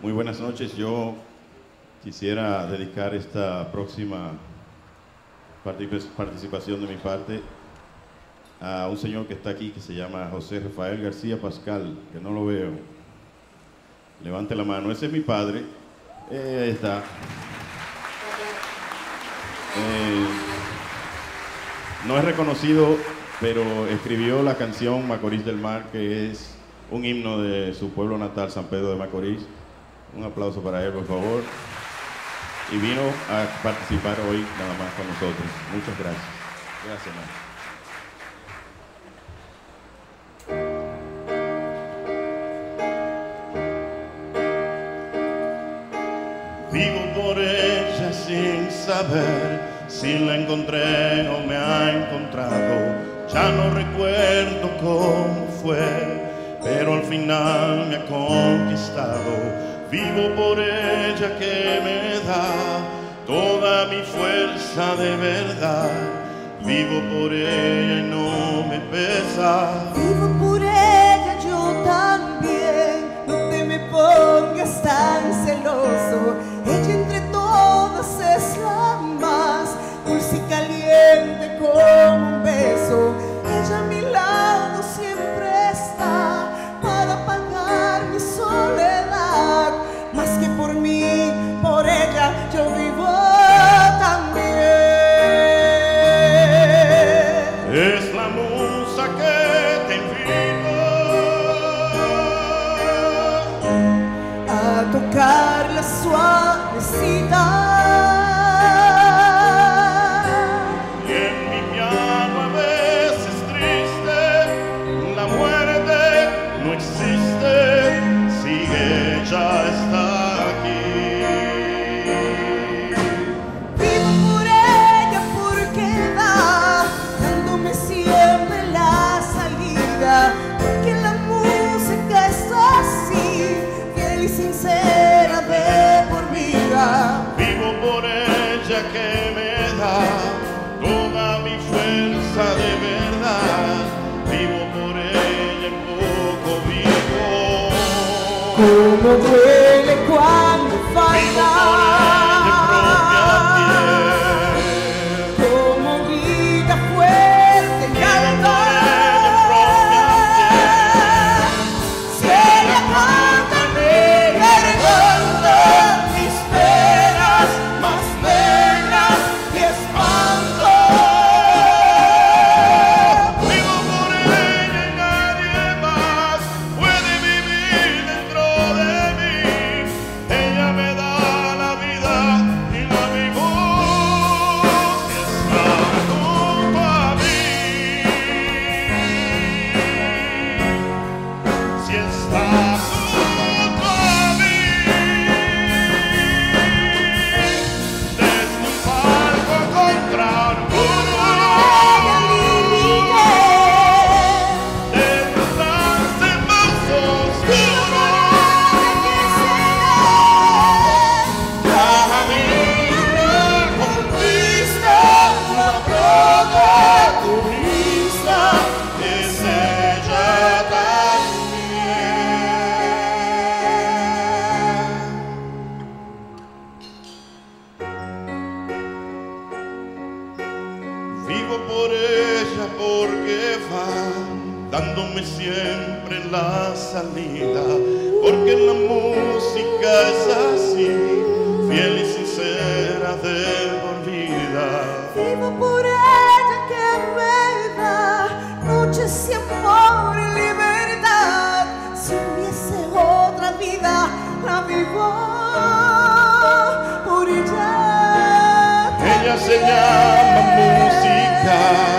Muy buenas noches. Yo quisiera dedicar esta próxima participación de mi parte a un señor que está aquí, que se llama José Rafael García Pascal, que no lo veo. Levante la mano. Ese es mi padre. Ahí está. No es reconocido, pero escribió la canción Macorís del Mar, que es un himno de su pueblo natal, San Pedro de Macorís. Un aplauso para él, por favor. Y vino a participar hoy nada más con nosotros. Muchas gracias. Gracias, man. Vivo por ella sin saber si la encontré o me ha encontrado. Ya no recuerdo cómo fue, pero al final me ha conquistado. Vivo por ella que me da toda mi fuerza de verdad. Vivo por ella y no me pesa. Vivo por ella yo también. No te me pongas tan celoso. Ella entre todas es la más dulce y caliente como un beso. Ella a mi lado siempre está para apagar mi soledad. Más que por mí, por ella yo vivo también. Es la musa que te invita a tocar la suavecita. Y en mi piano a veces triste, la muerte no existe si ella está aquí. Vivo por ella porque va dándome siempre la salida, porque la música es así, fiel y sincera de por vida. Vivo por ella que me da toda mi fuerza de verdad. Vivo por ella en poco vivo. Cómo duele cuando falta. Vivo por ella en propia piel. Cómo grita fuerte el Vivo por cantar. ella en propia Si ella canta mi garganta, mis penas más negras y espanto. piel. Vivo por ella y nadie más puede vivir dentro de mí. Ella me da la vida y la vivo si está junto a mí. Si está junto a mí. Desde un palco contra un muro, desde un trance más oscuro, cada día conquista la protagonista, es ella también. Vivo por ella porque va dándome siempre la salida, porque la música es así, fiel y sincera de por vida. Vivo por ella que me da noches y amor y libertad. Si hubiese otra vida, la vivo por ella. Ella se llama música.